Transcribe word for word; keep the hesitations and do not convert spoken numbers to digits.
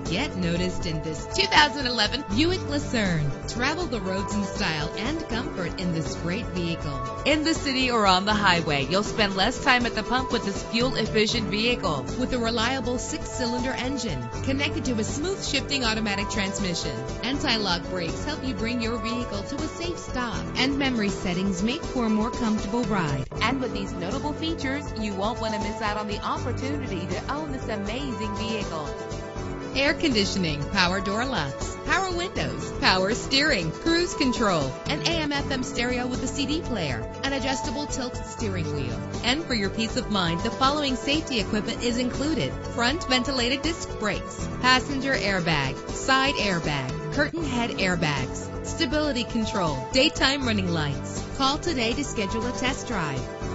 get noticed in this two thousand eleven Buick Lucerne. Travel the roads in style and comfort in this great vehicle. In the city or on the highway, you'll spend less time at the pump with this fuel-efficient vehicle. With a reliable six-cylinder engine connected to a smooth shifting automatic transmission, anti-lock brakes help you bring your vehicle to a safe stop, and memory settings make for a more comfortable ride. And with these notable features, you won't want to miss out on the opportunity to own this amazing vehicle. Air conditioning, power door locks, power windows, power steering, cruise control, an A M F M stereo with a C D player, an adjustable tilt steering wheel. And for your peace of mind, the following safety equipment is included: front ventilated disc brakes, passenger airbag, side airbag, curtain head airbags, stability control, daytime running lights. Call today to schedule a test drive.